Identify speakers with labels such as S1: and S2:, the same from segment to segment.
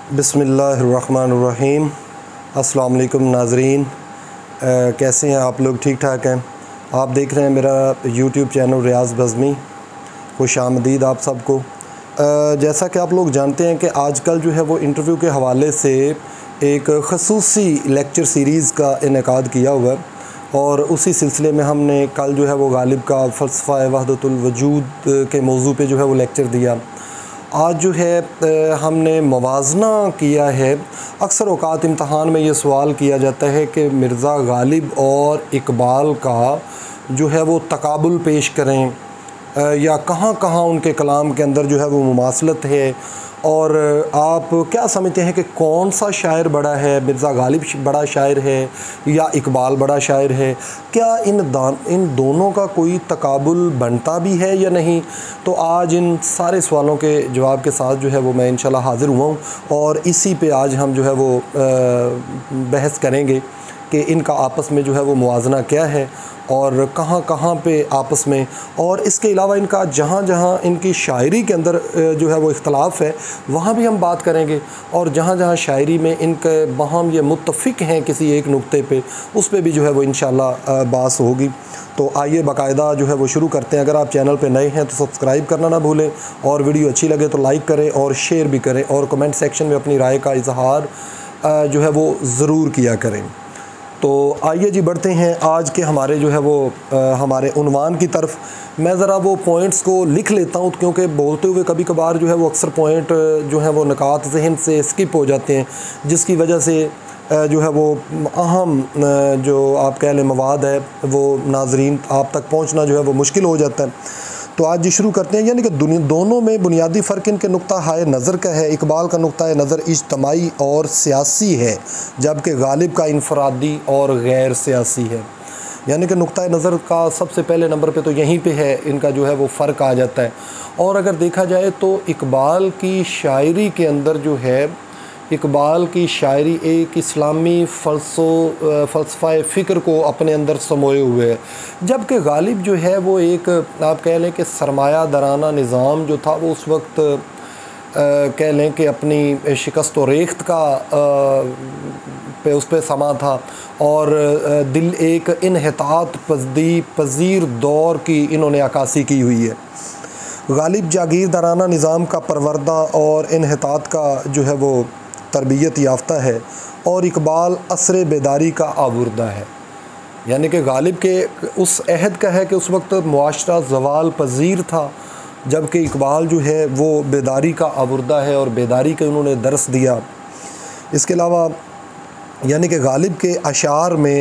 S1: बिस्मिल्लाहिर्रहमानिर्रहीम। अस्सलाम वालेकुम नाज़रीन, कैसे हैं आप लोग? ठीक ठाक हैं? आप देख रहे हैं मेरा यूट्यूब चैनल रियाज़ बज़मी। खुश आमदीद आप सबको। जैसा कि आप लोग जानते हैं कि आजकल जो है वो इंटरव्यू के हवाले से एक ख़ुसूसी लेक्चर सीरीज़ का इनेकाद किया हुआ है और उसी सिलसिले में हमने कल जो है वो गालिब का फ़लसफ़ा वहदतुल वजूद के मौजू पे जो है वो लेक्चर दिया। आज जो है हमने मवाजना किया है। अक्सर औक़ात इम्तहान में ये सवाल किया जाता है कि मिर्ज़ा गालिब और इकबाल का जो है वो तकाबुल पेश करें या कहाँ कहाँ उनके कलाम के अंदर जो है वो मुमासलत है, और आप क्या समझते हैं कि कौन सा शायर बड़ा है? मिर्ज़ा गालिब बड़ा शायर है या इकबाल बड़ा शायर है? क्या इन दोनों का कोई तकाबुल बनता भी है या नहीं? तो आज इन सारे सवालों के जवाब के साथ जो है वो मैं इंशाल्लाह हाज़िर हुआ हूँ और इसी पे आज हम जो है वो बहस करेंगे कि इनका आपस में जो है वो मुवाज़ना क्या है और कहाँ कहाँ पे आपस में, और इसके अलावा इनका जहाँ जहाँ इनकी शायरी के अंदर जो है वो इख्तलाफ है वहाँ भी हम बात करेंगे, और जहाँ जहाँ शायरी में इनके बहम ये मुत्तफ़िक़ हैं किसी एक नुक्ते पे, उस पे भी जो है वो इंशाल्लाह बात होगी। तो आइए बाकायदा जो है वो शुरू करते हैं। अगर आप चैनल पे नए हैं तो सब्सक्राइब करना ना भूलें, और वीडियो अच्छी लगे तो लाइक करें और शेयर भी करें, और कमेंट सेक्शन में अपनी राय का इजहार जो है वो ज़रूर किया करें। तो आइए जी बढ़ते हैं आज के हमारे जो है वो हमारे उन्वान की तरफ। मैं ज़रा वो पॉइंट्स को लिख लेता हूँ क्योंकि बोलते हुए कभी कभार जो है वो अक्सर पॉइंट जो है वो निकात ज़हन से स्किप हो जाते हैं, जिसकी वजह से जो है वो अहम जो आप कह लें मवाद है वो नाज़रीन आप तक पहुँचना जो है वो मुश्किल हो जाता है। तो आज जी शुरू करते हैं। यानी कि दोनों में बुनियादी फ़र्क इनके नुक्ता हाय नज़र का है। इकबाल का नुक्ता नज़र इज्तमाई और सियासी है, जबकि गालिब का इनफरादी और गैर सियासी है। यानी कि नुक्ता नज़र का सबसे पहले नंबर पे तो यहीं पे है, इनका जो है वो फ़र्क आ जाता है। और अगर देखा जाए तो इकबाल की शायरी के अंदर जो है, इकबाल की शायरी एक इस्लामी फ़लसफ़ा फ़िक्र को अपने अंदर समोए हुए है, जबकि गालिब जो है वो एक आप कह लें कि सरमाया दराना निज़ाम जो था वो उस वक्त कह लें कि अपनी शिकस्त व रेख्त का पे उस पर समा था, और दिल एक इन्हितात पज़ीर दौर की इन्होंने अक्कासी की हुई है। गालिब जागीरदाराना निज़ाम का परवरदा और इन्हितात का जो है वो तरबियत याफ्ता है, और इकबाल असर बेदारी का आबुर्दा है। यानी कि गालिब के उस अहद का है कि उस वक्त मुआशरा ज़वाल पज़ीर था, जबकि इकबाल जो है वो बेदारी का आबुर्दा है और बेदारी के उन्होंने दर्स दिया। इसके अलावा यानी कि गालिब के अशार में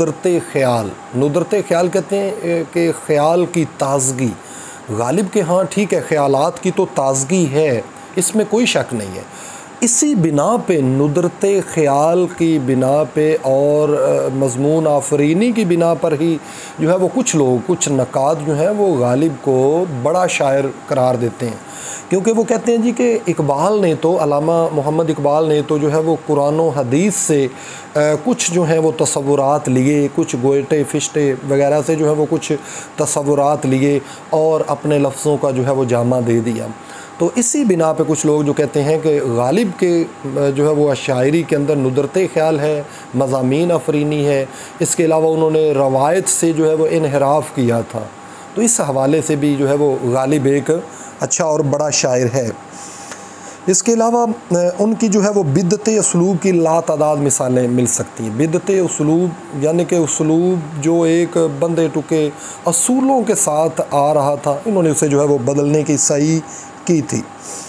S1: नुदरत ख़याल कहते हैं कि ख़याल की ताज़गी। गालिब के हाँ ठीक है, ख़यालात की तो ताज़गी है, इसमें कोई शक नहीं है। इसी बिना पे, नुदरत ख़याल की बिना पे और मज़मून आफरीनी की बिना पर ही जो है वो कुछ लोग, कुछ नक़ाद जो हैं वो गालिब को बड़ा शायर करार देते हैं, क्योंकि वो कहते हैं जी कि इकबाल ने तो, अल्लामा मोहम्मद इकबाल ने तो जो है वो कुरान व हदीस से कुछ जो है वो तसव्वुरात लिए, कुछ गोयटे फिश्ते वगैरह से जो है वो कुछ तसव्वुरात लिए और अपने लफ्ज़ों का जो है वो जामा दे दिया। तो इसी बिना पे कुछ लोग जो कहते हैं कि गालिब के जो है वो शायरी के अंदर नुदरत ख़याल है, मज़ामीन अफरीनी है, इसके अलावा उन्होंने रवायत से जो है वो इनहराफ किया था। तो इस हवाले से भी जो है वो गालिब एक अच्छा और बड़ा शायर है। इसके अलावा उनकी जो है वो बिदत उसलूब की लातादाद मिसालें मिल सकती हैं। बिदत उसलूब यानी कि उसलूब जो एक बंदे टुके असूलों के साथ आ रहा था, इन्होंने उसे जो है वो बदलने की सही की थी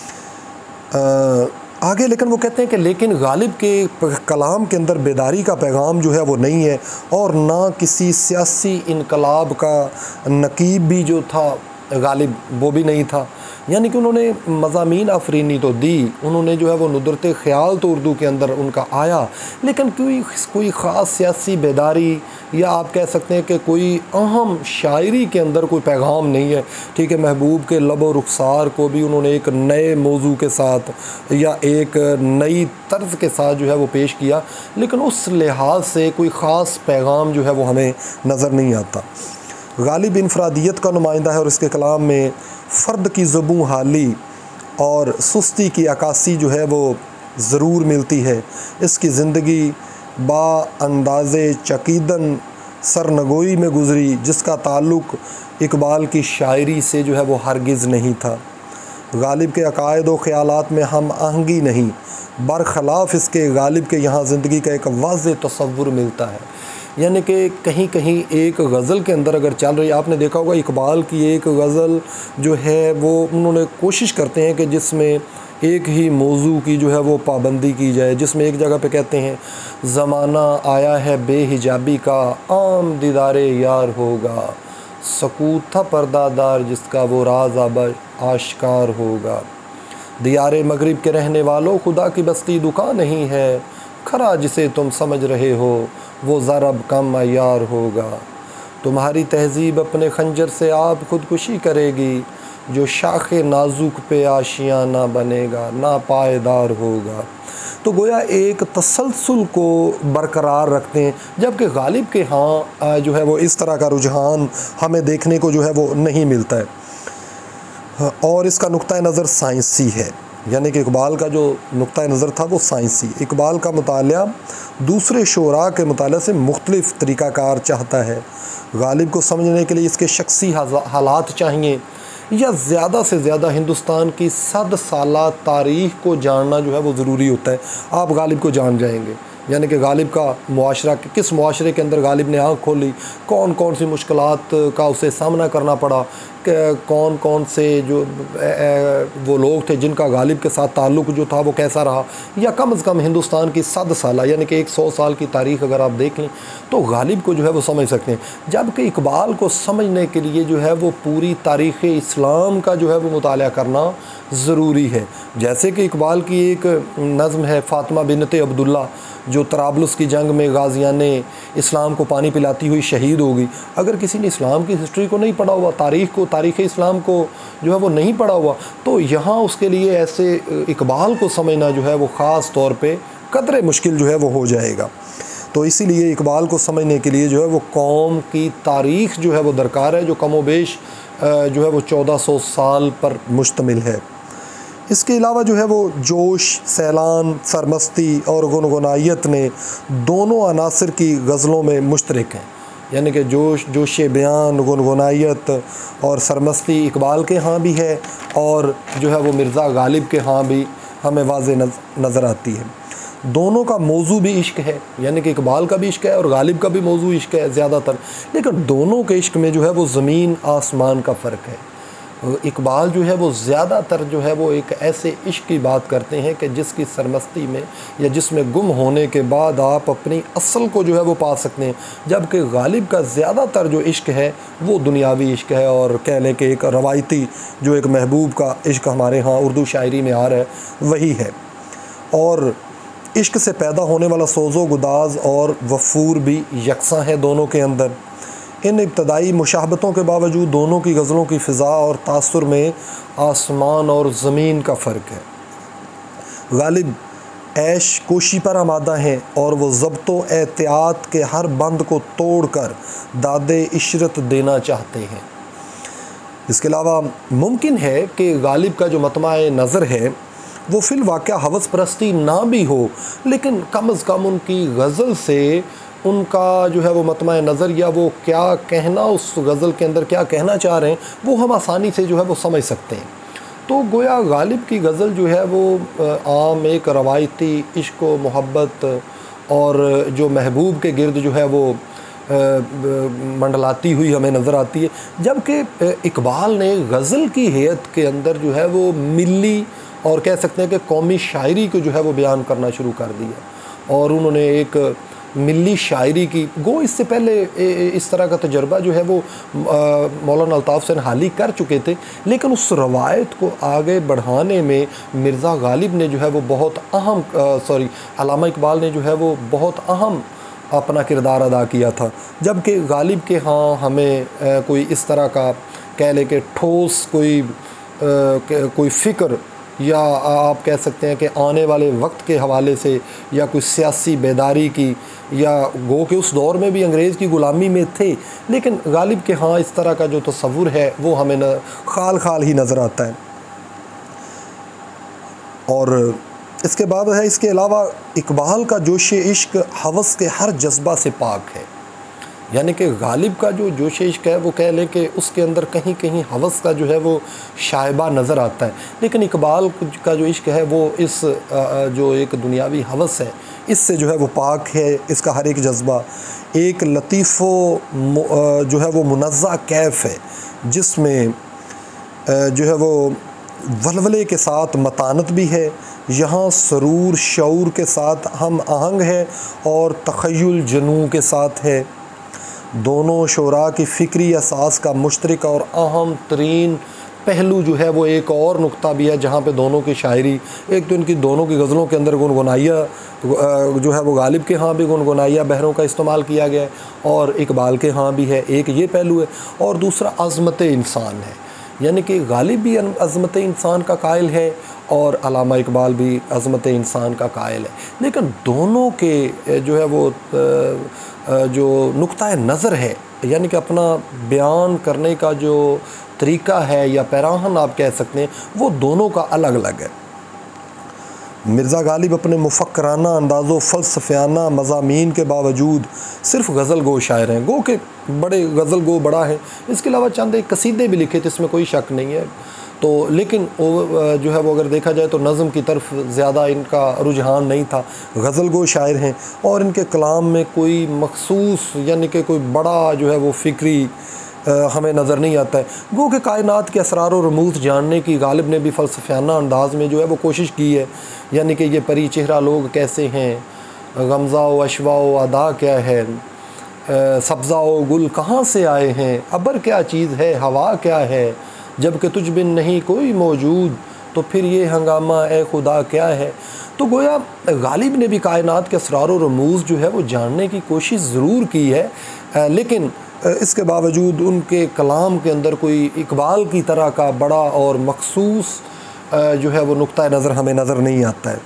S1: आगे। लेकिन वो कहते हैं कि लेकिन गालिब के कलाम के अंदर बेदारी का पैगाम जो है वो नहीं है, और ना किसी सियासी इनकलाब का नकीब भी जो था गालिब वो भी नहीं था। यानी कि उन्होंने मज़ामीन अफरीनी तो दी, उन्होंने जो है वो नुदरत ख़याल तो उर्दू के अंदर उनका आया, लेकिन कोई ख़ास सियासी बेदारी या आप कह सकते हैं कि कोई अहम शायरी के अंदर कोई पैगाम नहीं है। ठीक है, महबूब के लब व रुखसार को भी उन्होंने एक नए मौजू के साथ या एक नई तर्ज के साथ जो है वो पेश किया, लेकिन उस लिहाज से कोई ख़ास पैगाम जो है वो हमें नज़र नहीं आता। गालिब इनफरादियत का नुमाइंदा है और इसके कलाम में फ़र्द की ज़बूं हाली और सुस्ती की अक्कासी जो है वो ज़रूर मिलती है। इसकी ज़िंदगी बाअंदाज़े चकीदन सरनगोई में गुज़री, जिसका ताल्लुक़ इकबाल की शायरी से जो है वो हरगिज़ नहीं था। गालिब के अकायद व ख़यालात में हम आहंगी नहीं, बरख़िलाफ़ इसके गालिब के यहाँ ज़िंदगी का एक वाज़ेह तसव्वुर मिलता है। यानी कि कहीं कहीं एक गज़ल के अंदर अगर चल रही, आपने देखा होगा इकबाल की एक गज़ल जो है वो उन्होंने कोशिश करते हैं कि जिसमें एक ही मौजू की जो है वो पाबंदी की जाए, जिसमें एक जगह पे कहते हैं ज़माना आया है बेहिजाबी का, आम दीदारे यार होगा, सकूत था पर्दादार जिसका वो राज अब आश्कार होगा। दियारे मगरिब के रहने वालों, खुदा की बस्ती दुकान नहीं है, खरा जिसे तुम समझ रहे हो वो ज़रब कम अय्यार होगा। तुम्हारी तहज़ीब अपने खंजर से आप खुदकुशी करेगी, जो शाखे नाजुक पे आशियाना बनेगा ना पायदार होगा। तो गोया एक तसलसल को बरकरार रखते हैं, जबकि गालिब के यहाँ जो है वो इस तरह का रुझान हमें देखने को जो है वो नहीं मिलता है। और इसका नुक्ता नज़र साइंसी है, यानी कि इकबाल का जो नुक्ता नज़र था वो साइंसी। इकबाल का मुतालिया दूसरे शोरा के मुताले से मुख्तलिफ़ तरीक़ाकार चाहता है। गालिब को समझने के लिए इसके शख्सी हालात चाहिए, या ज़्यादा से ज़्यादा हिंदुस्तान की 100 साला तारीख़ को जानना जो है वो ज़रूरी होता है। आप गालिब को जान जाएंगे, यानी कि गालिब का मुआशरा, किस मुआशरे के अंदर गालिब ने आँख खोली, कौन कौन सी मुश्किलात का उसे सामना करना पड़ा, कौन कौन से जो वो लोग थे जिनका गालिब के साथ ताल्लुक़ जो था वो कैसा रहा, या कम से कम हिंदुस्तान की 100 साला यानी कि 100 साल की तारीख़ अगर आप देख लें तो गालिब को जो है वो समझ सकते हैं। जबकि इकबाल को समझने के लिए जो है वो पूरी तारीख़ इस्लाम का जो है वो मुताला करना ज़रूरी है। जैसे कि इकबाल की एक नज़्म है फ़ातिमा बिनते अब्दुल्ला, जो तराबलुस की जंग में गाज़ियाने इस्लाम को पानी पिलाती हुई शहीद हो गई। अगर किसी ने इस्लाम की हिस्ट्री को नहीं पढ़ा हुआ, तारीख़ इस्लाम को जो है वो नहीं पढ़ा हुआ, तो यहाँ उसके लिए ऐसे इकबाल को समझना जो है वो ख़ास तौर पे कदरे मुश्किल जो है वो हो जाएगा। तो इसीलिए इकबाल को समझने के लिए जो है वो कौम की तारीख़ जो है वो दरकार है, जो कमोबेश जो है वो 1400 साल पर मुश्तमिल है। इसके अलावा जो है वो जोश, सैलान, सरमस्ती और गुनगुनायत ने दोनों अनासर की गज़लों में मुश्तरक हैं। यानी कि जोश बयान, गुनगुनायत और सरमस्ती इकबाल के यहाँ भी है, और जो है वो मिर्ज़ा गालिब के यहाँ भी हमें वाज़े नज़र आती है। दोनों का मौजू भी इश्क है, यानी कि इकबाल का भी इश्क है और गालिब का भी मौजू इश्क है ज़्यादातर, लेकिन दोनों के इश्क में जो है वो ज़मीन आसमान का फ़र्क है। इकबाल जो है वो ज़्यादातर जो है वो एक ऐसे इश्क की बात करते हैं कि जिसकी सरमस्ती में या जिसमें गुम होने के बाद आप अपनी असल को जो है वो पा सकते हैं, जबकि गालिब का ज़्यादातर जो इश्क है वो दुनियावी इश्क है, और कह लें कि एक रवायती जो एक महबूब का इश्क हमारे यहाँ उर्दू शायरी में आ रहा है वही है। और इश्क से पैदा होने वाला सोज़ो गुदाज और वफूर भी यकसा है दोनों के अंदर। इन इब्तदाई मुशाहबतों के बावजूद दोनों की गज़लों की फ़िज़ा और तासुर में आसमान और ज़मीन का फ़र्क है। गालिब ऐश कोशी पर आमादा हैं और वो ज़ब्तो एहतियात के हर बंद को तोड़कर दादे इशरत देना चाहते हैं। इसके अलावा मुमकिन है कि गालिब का जो मतमाए नज़र है वो फिल वाक़या हवस परस्ती ना भी हो, लेकिन कम अज़ कम उनकी गज़ल से उनका जो है वो मतमा नज़र या वो क्या कहना, उस गज़ल के अंदर क्या कहना चाह रहे हैं, वो हम आसानी से जो है वो समझ सकते हैं। तो गोया गालिब की गज़ल जो है वो आम एक रवायती इश्क व मोहब्बत और जो महबूब के गिर्द जो है वो मंडलाती हुई हमें नज़र आती है, जबकि इकबाल ने गज़ल की हैत के अंदर जो है वो मिली और कह सकते हैं कि कौमी शायरी को जो है वो बयान करना शुरू कर दिया, और उन्होंने एक मिली शायरी की गो इससे पहले इस तरह का तजर्बा जो है वो मौलाना अल्ताफ़ हुसैन हाली कर चुके थे, लेकिन उस रवायत को आगे बढ़ाने में मिर्ज़ा गालिब ने जो है वो बहुत अहम अल्लामा इकबाल ने जो है वो बहुत अहम अपना किरदार अदा किया था। जबकि गालिब के यहाँ हमें कोई इस तरह का कह लें कि ठोस कोई फ़िक्र या आप कह सकते हैं कि आने वाले वक्त के हवाले से या कोई सियासी बेदारी की, या गो के उस दौर में भी अंग्रेज़ की ग़ुलामी में थे, लेकिन गालिब के हाँ इस तरह का जो तसव्वुर है वो हमें खाल ही नज़र आता है। और इसके बाद है, इसके अलावा इकबाल का जोश इश्क हवस के हर जज्बा से पाक है। यानी कि गालिब का जो जोश इश्क है वो कह लें कि उसके अंदर कहीं कहीं हवस का जो है वो शायबा नज़र आता है, लेकिन इकबाल का जो इश्क है वो इस जो एक दुनियावी हवस है इससे जो है वो पाक है। इसका हर एक जज्बा एक लतीफ़ो जो है वो मुनज़्ज़ा कैफ़ है, जिसमें जो है वो वलवले के साथ मतानत भी है, यहाँ सरूर शऊर के साथ हम आहंग है और तख़य्युल जनू के साथ है। दोनों शोरा की फ़िक्री असास का मुश्तरक और अहम तरीन पहलू जो है वो एक और नुक्ता भी है, जहाँ पे दोनों की शायरी, एक तो इनकी दोनों की गज़लों के अंदर गुनगुनाइया जो है वो गालिब के यहाँ भी गुनगुनाइया बहरों का इस्तेमाल किया गया है और इकबाल के यहाँ भी है। एक ये पहलू है और दूसरा अज़मत इंसान है, यानी कि गालिब भी अज़मत इंसान का कायल है और अल्लामा इकबाल भी अज़मत इंसान का कायल है। लेकिन दोनों के जो है वो जो नुक्ता नज़र है, यानी कि अपना बयान करने का जो तरीक़ा है या पैराहन आप कह सकते हैं, वो दोनों का अलग अलग है। मिर्ज़ा गालिब अपने मुफ़क्राना अंदाज़ो फ़लसफ़ियाना मज़ामीन के बावजूद सिर्फ़ गज़ल गो शायर हैं, गो के बड़े गज़ल गो बड़ा है। इसके अलावा चंद एक कसीदे भी लिखे थे, इसमें कोई शक नहीं है। तो लेकिन वो जो है वो अगर देखा जाए तो नज़म की तरफ ज़्यादा इनका रुझान नहीं था। गज़ल गो शायर हैं और इनके कलाम में कोई मखसूस यानी कि कोई बड़ा जो है वो फ़िक्री हमें नज़र नहीं आता है। गो के कायनात के असरार और रमूज़ जानने की गालिब ने भी फ़लसफ़ियाना अंदाज़ में जो है वो कोशिश की है। यानी कि ये परी चेहरा लोग कैसे हैं, गमज़ा व अशवा व अदा क्या है, सब्ज़ा व गुल कहाँ से आए हैं, अबर क्या चीज़ है, हवा क्या है, जबकि तुझ बिन नहीं कोई मौजूद, तो फिर ये हंगामा ए खुदा क्या है। तो गोया गालिब ने भी कायनात के असरार और रमूज़ जो है वो जानने की कोशिश ज़रूर की है, लेकिन इसके बावजूद उनके कलाम के अंदर कोई इकबाल की तरह का बड़ा और मखसूस जो है वो नुक्ता नज़र हमें नज़र नहीं आता है।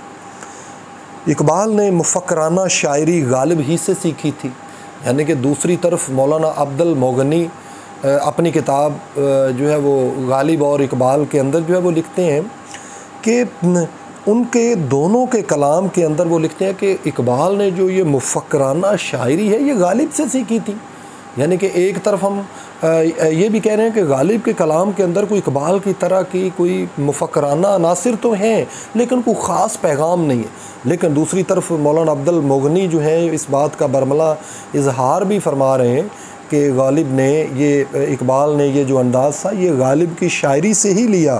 S1: इकबाल ने मुफ़क्राना शायरी गालिब ही से सीखी थी, यानी कि दूसरी तरफ मौलाना अब्दुल मोगनी अपनी किताब जो है वो गालिब और इकबाल के अंदर जो है वो लिखते हैं कि उनके दोनों के कलाम के अंदर वो लिखते हैं कि इकबाल ने जो ये मुफ़क्राना शायरी है ये गालिब से सीखी थी। यानी कि एक तरफ हम ये भी कह रहे हैं कि गालिब के कलाम के अंदर कोई इकबाल की तरह की कोई मुफ़क्राना अनासिर तो हैं, लेकिन कोई ख़ास पैगाम नहीं है। लेकिन दूसरी तरफ मौलाना अब्दुल मोगनी जो है इस बात का बरमला इजहार भी फरमा रहे हैं कि गालिब ने ये इकबाल ने ये जो अंदाज़ था ये गालिब की शायरी से ही लिया,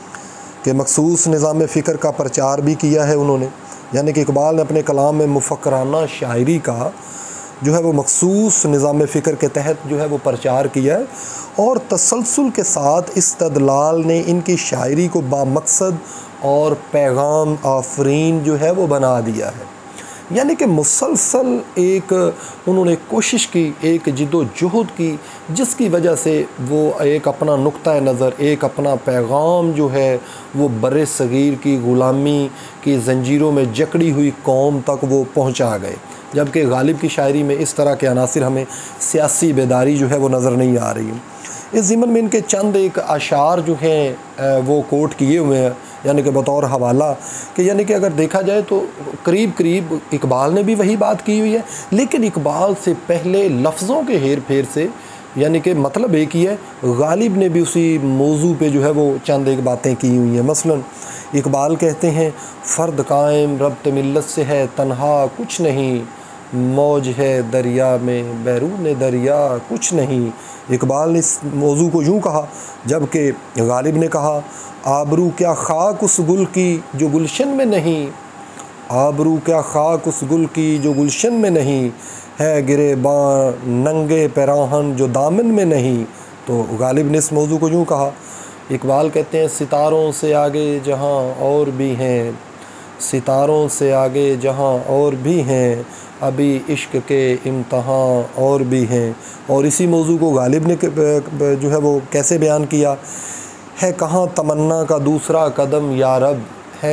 S1: कि मखसूस निज़ाम फ़िक्र का प्रचार भी किया है उन्होंने। यानी कि इकबाल ने अपने कलाम में मुफ़क्राना शायरी का जो है वो मखसूस निज़ाम फ़िक्र के तहत जो है वो प्रचार किया है और तसलसल के साथ इस्तदलाल ने इनकी शायरी को बामकसद और पैगाम आफरीन जो है वो बना दिया है। यानी कि मुसलसल एक उन्होंने कोशिश की, एक जिद्दोजहद की, जिसकी वजह से वो एक अपना नुक्ता नज़र, एक अपना पैगाम जो है वो बर्रे सग़ीर की ग़ुलामी की ज़ंजीरों में जकड़ी हुई कौम तक वो पहुँचा गए। जबकि गालिब की शायरी में इस तरह के अनासिर हमें सियासी बेदारी जो है वो नज़र नहीं आ रही है। इस ज़िमन में इनके चंद एक अशार जो हैं वो कोट किए हुए हैं, यानी कि बतौर हवाला, कि यानी कि अगर देखा जाए तो करीब करीब इकबाल ने भी वही बात की हुई है, लेकिन इकबाल से पहले लफ्ज़ों के हेर फेर से, यानी कि मतलब एक ही है, गालिब ने भी उसी मौजू पे जो है वो चंद एक बातें की हुई हैं। मसलन इकबाल कहते हैं, फ़र्द कायम रब्त मिल्लत से है तन्हा कुछ नहीं, मौज है दरिया में बैरून दरिया कुछ नहीं। इकबाल ने इस मौजू को यूँ कहा, जबकि गालिब ने कहा, आबरू क्या खाक उस गुल की जो गुलशन में नहीं, आबरू क्या खाक उस गुल की जो गुलशन में नहीं, है गिरेबान नंगे पैराहन जो दामन में नहीं। तो गालिब ने इस मौजू को यूँ कहा। इकबाल कहते हैं, सितारों से आगे जहाँ और भी हैं, सितारों से आगे जहाँ और भी हैं, अभी इश्क के इम्तहान और भी हैं। और इसी मौजू को गालिब ने जो है वो कैसे बयान किया, है कहाँ तमन्ना का दूसरा कदम या रब,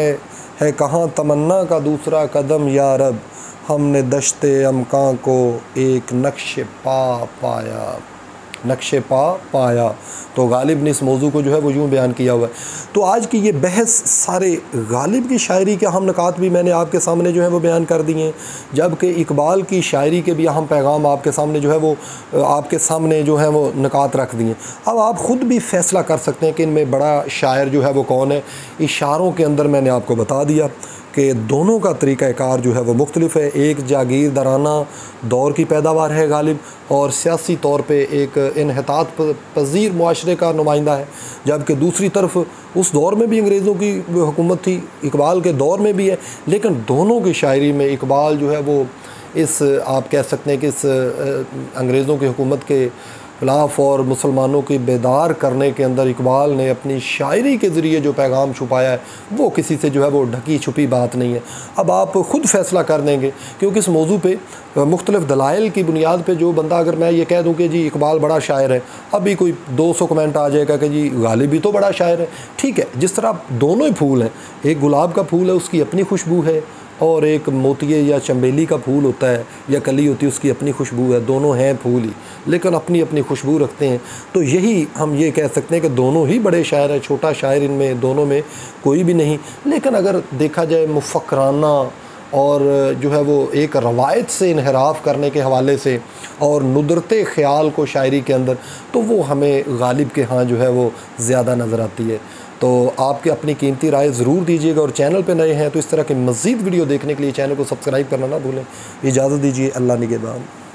S1: है कहाँ तमन्ना का दूसरा कदम या रब, हमने दश्ते अमकां को एक नक्श पा पाया। नक्शे पा पाया। तो गालिब ने इस मौजू को जो है वो यूँ बयान किया हुआ है। तो आज की ये बहस सारे गालिब की शायरी के अहम नकात भी मैंने आपके सामने जो है वो बयान कर दिए हैं, जबकि इकबाल की शायरी के भी अहम पैगाम आपके सामने जो है वो आपके सामने जो है वो नकात रख दिए। अब आप ख़ुद भी फ़ैसला कर सकते हैं कि इनमें बड़ा शायर जो है वो कौन है। इशारों के अंदर मैंने आपको बता दिया कि दोनों का तरीक़ाकार जो है वो मुख्तलिफ है। एक जागीरदाराना दौर की पैदावार है गालिब, और सियासी तौर पे एक इन्हितात पज़ीर मुआशरे का नुमाइंदा है, जबकि दूसरी तरफ उस दौर में भी अंग्रेज़ों की हुकूमत थी, इकबाल के दौर में भी है। लेकिन दोनों की शायरी में इकबाल जो है वो इस आप कह सकते हैं कि इस अंग्रेज़ों की हुकूमत के खिलाफ़ और मुसलमानों की बेदार करने के अंदर इकबाल ने अपनी शायरी के ज़रिए जो पैगाम छुपाया है वो किसी से जो है वो ढकी छुपी बात नहीं है। अब आप ख़ुद फ़ैसला कर देंगे, क्योंकि इस मौजू पे मुख्तलिफ़ दलाइल की बुनियाद पे जो बंदा, अगर मैं ये कह दूँ कि जी इकबाल बड़ा शायर है, अभी कोई 200 कमेंट आ जाएगा कि जी गालिब भी तो बड़ा शायर है। ठीक है, जिस तरह दोनों ही फूल हैं, एक गुलाब का फूल है उसकी अपनी खुशबू है, और एक मोतिये या चंबेली का फूल होता है या कली होती है उसकी अपनी खुशबू है। दोनों हैं फूल ही, लेकिन अपनी अपनी खुशबू रखते हैं। तो यही हम ये कह सकते हैं कि दोनों ही बड़े शायर हैं, छोटा शायर इनमें दोनों में कोई भी नहीं। लेकिन अगर देखा जाए मुफ़क्राना और जो है वो एक रवायत से इन्हिराफ करने के हवाले से और नुदरते ख़याल को शायरी के अंदर, तो वो हमें गालिब के यहाँ जो है वो ज़्यादा नज़र आती है। तो आपके अपनी कीमती राय ज़रूर दीजिएगा, और चैनल पे नए हैं तो इस तरह के मज़ीद वीडियो देखने के लिए चैनल को सब्सक्राइब करना ना भूलें। इजाज़त दीजिए, अल्लाह निगहबान।